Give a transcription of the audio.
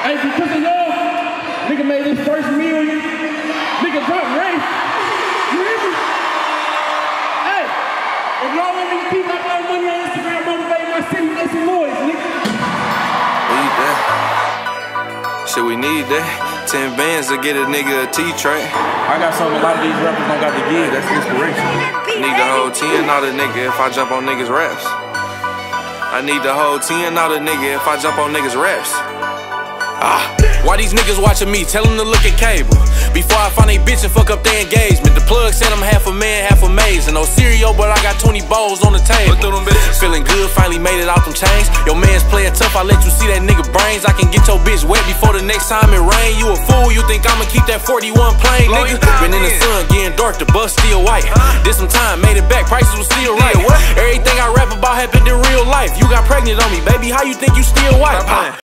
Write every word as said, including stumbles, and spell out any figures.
Hey, because of y'all, nigga made his first million. Nigga dropped race. You hear me? Hey, if y'all want me to keep my money on Instagram, motivating my city, make some noise, nigga. Need that. Shit, we need that. Ten bands to get a nigga a T-track. I got something a lot of these rappers don't got to give. That's inspiration. Need the whole ten out of nigga if I jump on niggas' raps. I need the whole ten out of nigga if I jump on niggas' raps. Ah. Why these niggas watching me? Tell them to look at cable. Before I find a bitch and fuck up their engagement. The plug said I'm half a man, half a maze. And no cereal, but I got twenty bowls on the table. Through them bitches. Feeling good, finally made it out them chains. Your man's playing tough, I let you see that nigga brains. I can get your bitch wet before the next time it rain. You a fool, you think I'ma keep that forty-one plane, nigga? Been in the sun, getting dark, the bus still white. Did some time, made it back, prices was still right. Everything I rap about happened in real life. You got pregnant on me, baby, how you think you still white?